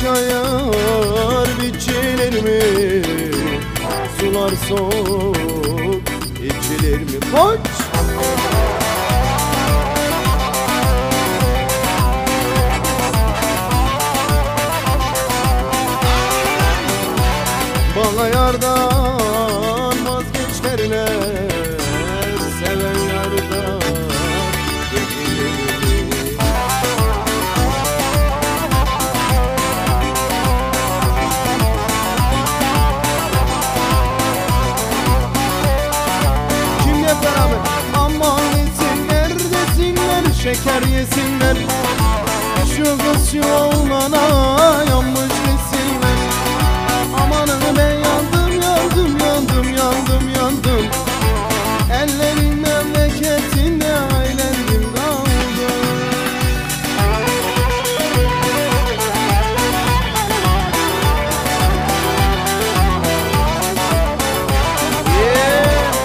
yağar biçilir mi? Sular soğuk içilir mi? Koç! Bana yardan vazgeç derler, seven yardan geçilir mi? Şimdi hep beraber aman yesinler desinler, şeker yesinler, şu kız şu oğlana yanmış desinler. Amanını ben yandım, yandım, yandım, yandım, yandım. Ellerin memleketinde ailendim kaldım. Yeah.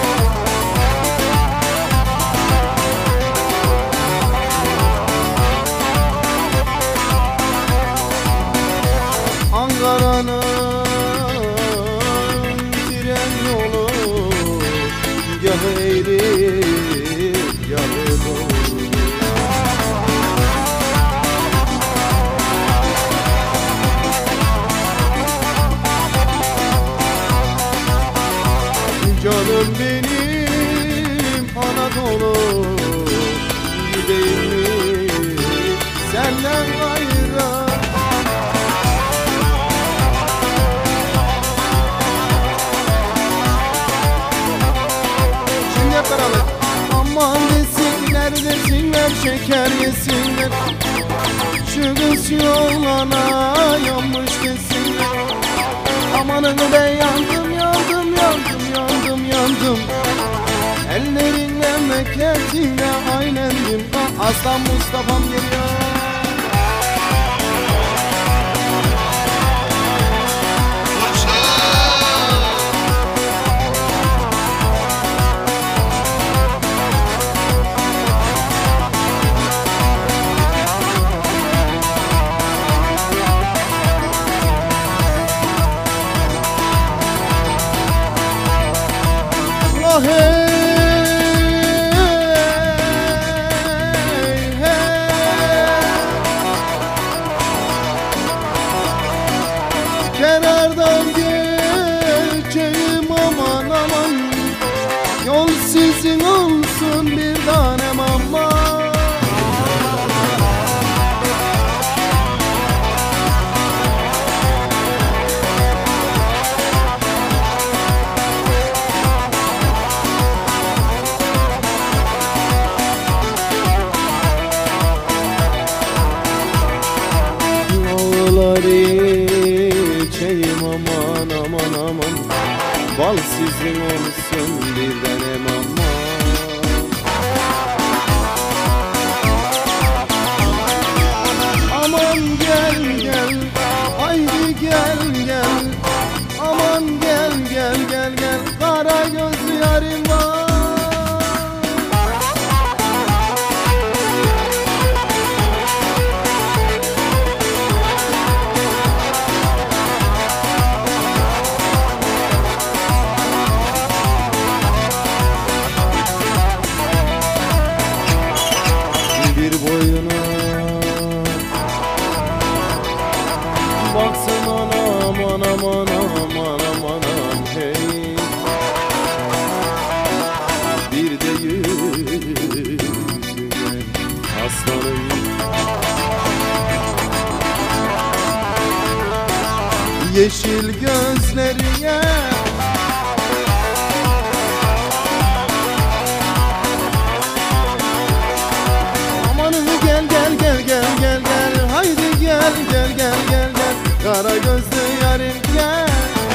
Ankara'nın gah eğri, gah doğru. Canım benim Anadolu, gideyim mi senden gayrı? Aman desinler desinler, şeker yesinler, şu kız şu oğlana yanmış desinler. Amanını ben yandım, yandım, yandım, yandım, yandım. Ellerin memleketinde ailendim. Aslan Mustafa'm geliyor. Hey, hey. Kenardan geçeyim aman aman, yol sizin olsun bir tanem aman. İçeyim aman aman aman, bal sizin olsun bir tanem aman. Aman gel gel, haydi gel gel. Aman gel gel gel gel, kara gözlü yarim var. Baksana aman aman aman aman hey. Bir de yüzüne aslanım, yeşil gözlerine amanını gel gel gel gel gel gel, haydi gel gel gel gel gel, kara gözlü yarim gel.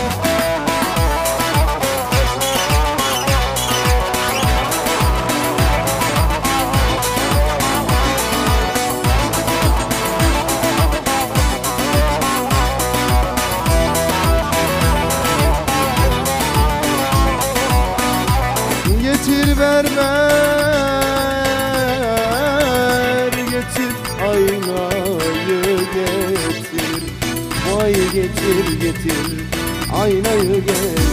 Getir ver ver, getir aynayı getir. Vay getir getir aynayı getir.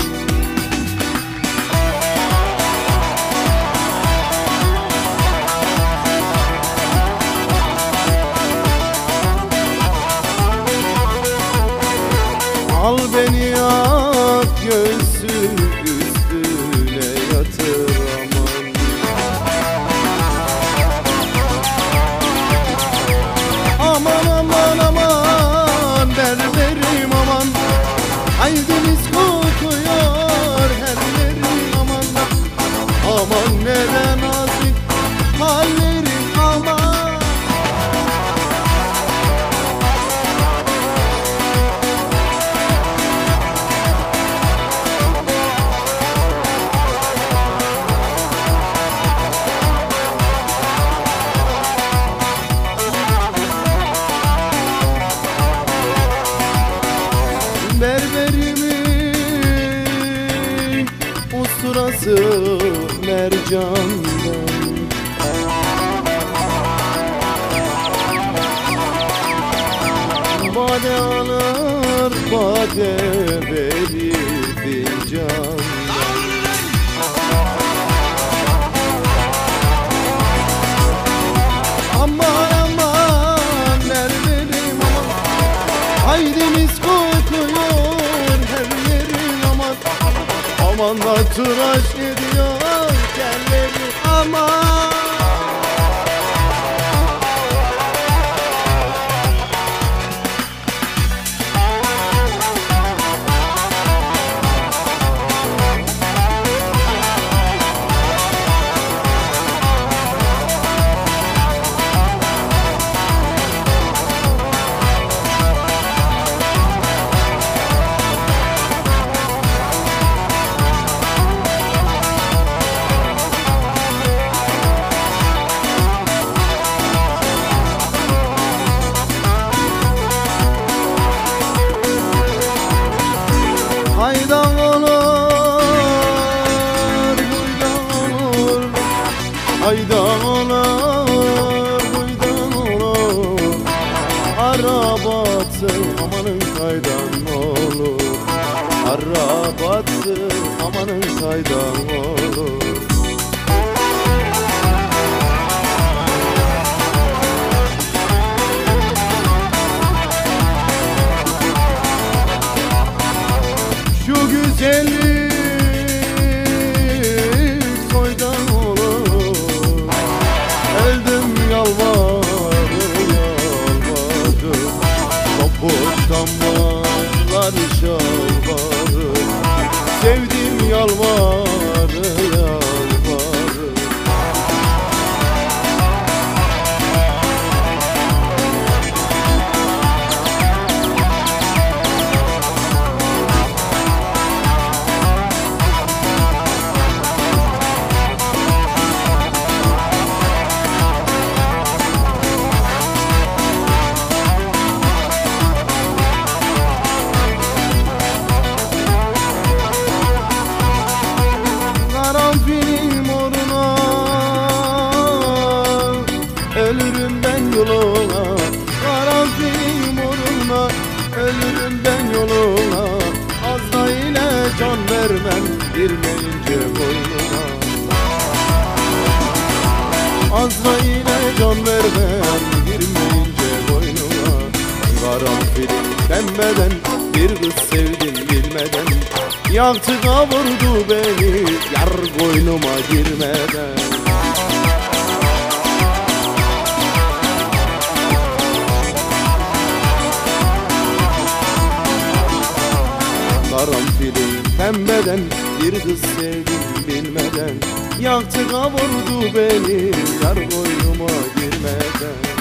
Al beni at göğsün üstüne yatır aman. Aman aman aman berberim aman. Aydınız kokuyor her yerim aman. Aman neden nazik hallerim aman. Berberimin usturası mercandan. Bade alır bade verir fincandan. Aman aman berberim aman. Haydimiz kokuyor her yerin aman. Aman da tıraş ediyor kelleri aman. Haydan olur, huydan olur. Haydan olur, huydan olur. Arabatsın amanın kaydan olur. Arabatsın amanın kaydan olur. Güzellik soydan olur. Öldüm yalvarır yalvarır. Topuktan bağlar şalvarır. Sevdim yalvarır yalvarır. Karanfilim uğruna ölürüm ben yoluna. Karanfilim uğruna ölürüm ben yoluna. Azrail'e can vermem girmeyince boynuna. Azrail'e can vermem girmeyince boynuna. Karanfilim pembeden bir kız sevdim bilmeden. Yaktı kavurdu beni yar koynuma girmeden. Karanfilim pembeden bir kız sevdim bilmeden. Yaktı kavurdu beni yar koynuma girmeden.